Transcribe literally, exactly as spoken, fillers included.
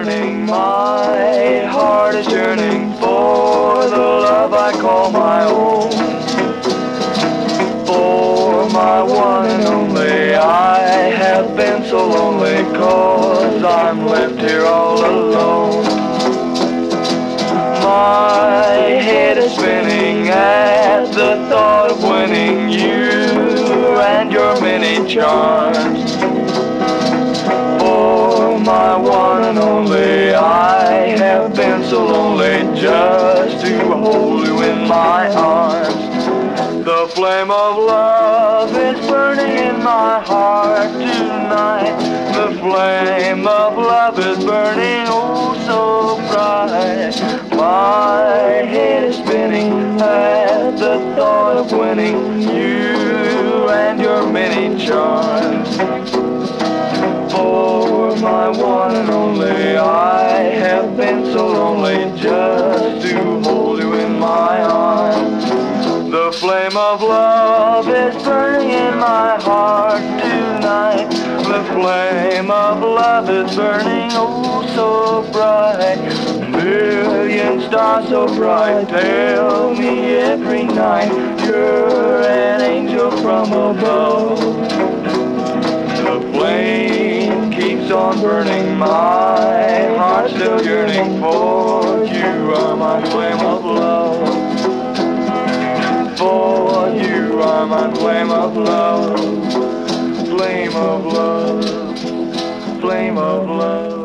burning, my heart is yearning for the love I call my own. For my one and only, I have been so lonely, 'cause I'm left here all alone. My head is spinning at the thought of winning you and your many charms. For my one and only, I have been so lonely just to hold you in my arms. The flame of love is burning in my heart tonight. The flame of love is burning oh so bright. My head is spinning at the thought of winning you and your many charms. For my one and only, I have been so lonely just to hold you in my arms. The flame of love is burning in my heart tonight. The flame of love is burning oh so bright. Million stars so bright tell me every night you're an angel from above. The flame keeps on burning, my heart still yearning for you are my flame of love. For you are my flame of love, flame of love, flame of love.